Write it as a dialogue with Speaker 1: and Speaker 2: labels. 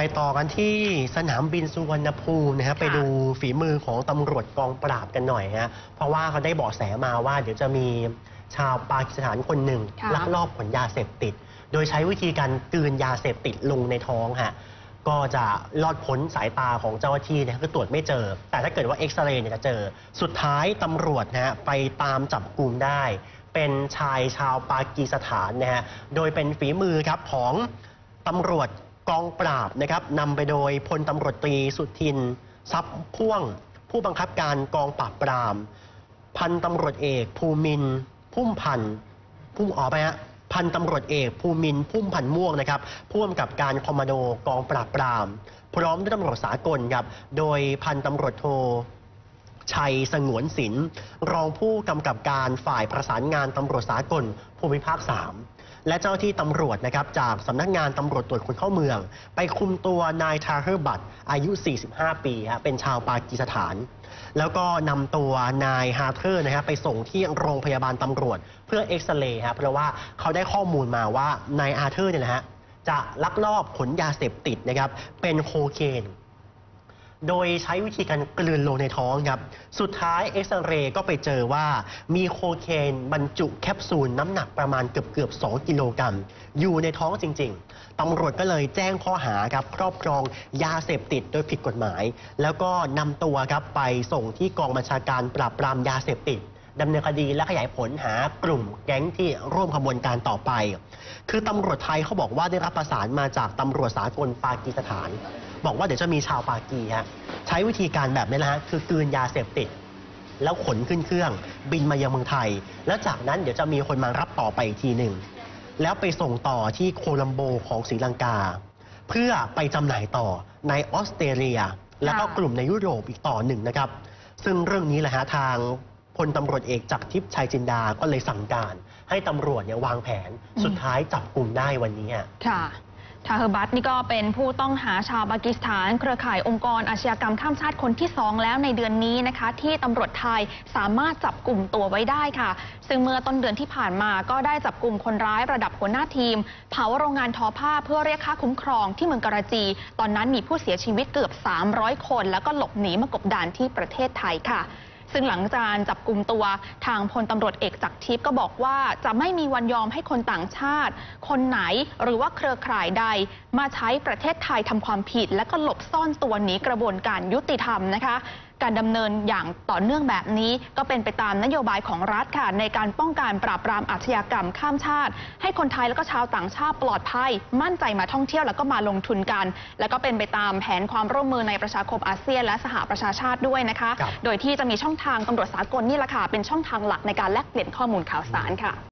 Speaker 1: ต่อกันที่สนามบินสุวรรณภูมินะครับไปดูฝีมือของตำรวจกองปราบกันหน่อยฮะเพราะว่าเขาได้เบาะแสมาว่าเดี๋ยวจะมีชาวปากีสถานคนหนึ่งลักลอบขนยาเสพติดโดยใช้วิธีการกลืนยาเสพติดลงในท้องฮะก็จะลอดพ้นสายตาของเจ้าหน้าที่นะคือตรวจไม่เจอแต่ถ้าเกิดว่าเอ็กซเรย์เนี่ยจะเจอสุดท้ายตำรวจนะฮะไปตามจับกลุ่มได้เป็นชายชาวปากีสถานนะฮะโดยเป็นฝีมือครับของตำรวจกองปราบนะครับนำไปโดยพลตำรวจตรีสุทินทรัพย์พ่วงผู้บังคับการกองปราบปรามพันตำรวจเอกภูมินทร์พุ่มพันธ์พันตำรวจเอกภูมินทร์พุ่มพันธ์ม่วงนะครับผู้กำกับการคอมมานโดกองปราบปรามพร้อมด้วยตำรวจสากลครับโดยพันตำรวจโทชัยสงวนศิลป์รองผู้กำกับการฝ่ายประสานงานตำรวจสากลภูมิภาค 3และเจ้าที่ตำรวจนะครับจากสำนักงานตำรวจตรวจคนเข้าเมืองไปคุมตัวนายทาเฮอร์บัตอายุ 45 ปีเป็นชาวปากีสถานแล้วก็นำตัวนายฮาเทอร์นะฮะไปส่งที่โรงพยาบาลตำรวจเพื่อเอ็กซเรย์เพราะว่าเขาได้ข้อมูลมาว่านายฮาเทอร์เนี่ยนะฮะจะลักลอบขนยาเสพติดนะครับเป็นโคเคนโดยใช้วิธีการกลืนลงในท้องครับสุดท้ายเอ็กซเรย์ก็ไปเจอว่ามีโคเคนบรรจุแคปซูลน้ำหนักประมาณเกือบ2 กิโลกรัมอยู่ในท้องจริงๆตำรวจก็เลยแจ้งข้อหาครับครอบครองยาเสพติดโดยผิดกฎหมายแล้วก็นำตัวครับไปส่งที่กองบัญชาการปราบปรามยาเสพติดดำเนินคดีและขยายผลหากลุ่มแก๊งที่ร่วมขบวนการต่อไปคือตำรวจไทยเขาบอกว่าได้รับประสานมาจากตำรวจสากลปากีสถานบอกว่าเดี๋ยวจะมีชาวปากีใช้วิธีการแบบนี้นะฮะคือกลืนยาเสพติดแล้วขนขึ้นเครื่องบินมายังเมืองไทยแล้วจากนั้นเดี๋ยวจะมีคนมารับต่อไปอีกทีหนึ่งแล้วไปส่งต่อที่โคลัมโบของศรีลังกาเพื่อไปจำหน่ายต่อในออสเตรเลียแล้วก็กลุ่มในยุโรปอีกต่อหนึ่งนะครับซึ่งเรื่องนี้แหละฮะทางพลตำรวจเอกจักรทิพย์ชัยจินดาก็เลยสั่งการให้ตำรวจวางแผนสุดท้ายจับกลุ่มได้วันนี้
Speaker 2: ค่ะทาเฮอร์บัตนี่ก็เป็นผู้ต้องหาชาวปากีสถานเครือข่ายองค์กรอาชญากรรมข้ามชาติคนที่2แล้วในเดือนนี้นะคะที่ตำรวจไทยสามารถจับกลุ่มตัวไว้ได้ค่ะซึ่งเมื่อต้นเดือนที่ผ่านมาก็ได้จับกลุ่มคนร้ายระดับหัวหน้าทีมเผาโรงงานทอผ้าเพื่อเรียกค่าคุ้มครองที่เมืองกราจีตอนนั้นมีผู้เสียชีวิตเกือบ300 คนแล้วก็หลบหนีมากบดานที่ประเทศไทยค่ะซึ่งหลังจากจับกลุ่มตัวทางพลตำรวจเอกจักรทิพย์ก็บอกว่าจะไม่มีวันยอมให้คนต่างชาติคนไหนหรือว่าเครือข่ายใดมาใช้ประเทศไทยทำความผิดและก็หลบซ่อนตัวหนีกระบวนการยุติธรรมนะคะการดำเนินอย่างต่อเนื่องแบบนี้ก็เป็นไปตามนโยบายของรัฐค่ะในการป้องกันปราบปรามอาชญากรรมข้ามชาติให้คนไทยและก็ชาวต่างชาติปลอดภัยมั่นใจมาท่องเที่ยวแล้วก็มาลงทุนกันแล้วก็เป็นไปตามแผนความร่วมมือในประชาคมอาเซียนและสหประชาชาติด้วยนะคะโดยที่จะมีช่องทางตำรวจสากลนี่แหละค่ะเป็นช่องทางหลักในการแลกเปลี่ยนข้อมูลข่าวสารค่ะ